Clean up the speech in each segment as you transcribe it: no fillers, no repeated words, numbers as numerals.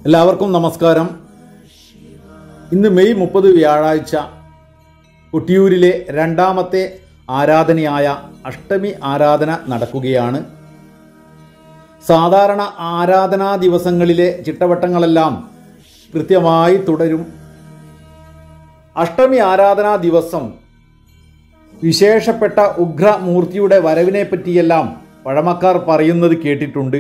എല്ലാവർക്കും നമസ്കാരം. ഇന്ന് മെയ് 30 വ്യാഴാഴ്ച കൊട്ടിയൂരിലെ രണ്ടാമത്തെ ആരാധനയായ അഷ്ടമി ആരാധന നടക്കുകയാണ്. സാധാരണ ആരാധനാ ദിവസങ്ങളിലെ ചിട്ടവട്ടങ്ങളെല്ലാം കൃത്യമായി തുടരും. അഷ്ടമി ആരാധനാ ദിവസം വിശേഷപ്പെട്ട ഉഗ്രമൂർത്തിയുടെ വരവിനെ പറ്റിയെല്ലാം പഴമക്കാർ പറയുന്നത് കേട്ടിട്ടുണ്ട്.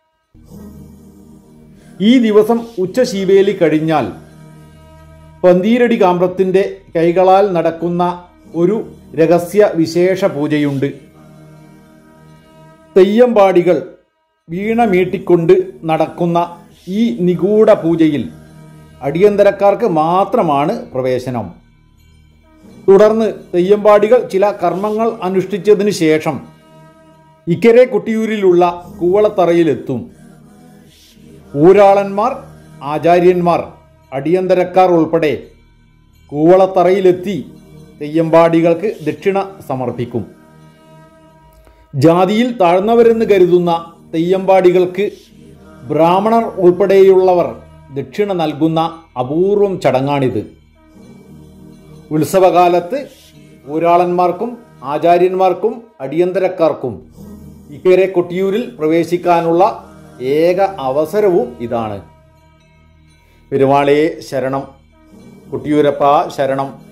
ഈ ദിവസം ഉച്ചശീവേലി കഴിഞ്ഞാൽ പന്തീരടി കാമ്പ്രത്തിൻ്റെ കൈകളാൽ നടക്കുന്ന ഒരു രഹസ്യ വിശേഷ പൂജയുണ്ട്. തെയ്യമ്പാടികൾ വീണ മീട്ടിക്കൊണ്ട് നടക്കുന്ന ഈ നിഗൂഢ പൂജയിൽ അടിയന്തരക്കാർക്ക് മാത്രമാണ് പ്രവേശനം. തുടർന്ന് തെയ്യമ്പാടികൾ ചില കർമ്മങ്ങൾ അനുഷ്ഠിച്ചതിന് ശേഷം ഇക്കരെ കൊട്ടിയൂരിലുള്ള കൂവളത്തറയിലെത്തും. ഊരാളന്മാർ, ആചാര്യന്മാർ, അടിയന്തരക്കാർ ഉൾപ്പെടെ കൂവളത്തറയിലെത്തി തെയ്യമ്പാടികൾക്ക് ദക്ഷിണ സമർപ്പിക്കും. ജാതിയിൽ താഴ്ന്നവരെന്ന് കരുതുന്ന തെയ്യമ്പാടികൾക്ക് ബ്രാഹ്മണർ ഉൾപ്പെടെയുള്ളവർ ദക്ഷിണ നൽകുന്ന അപൂർവം ചടങ്ങാണിത്. ഉത്സവകാലത്ത് ഊരാളന്മാർക്കും ആചാര്യന്മാർക്കും അടിയന്തരക്കാർക്കും ഇക്കരെ കൊട്ടിയൂരിൽ പ്രവേശിക്കാനുള്ള ഏക അവസരവും ഇതാണ്. പെരുമാളേ ശരണം, കൊട്ടിയൂരപ്പ ശരണം.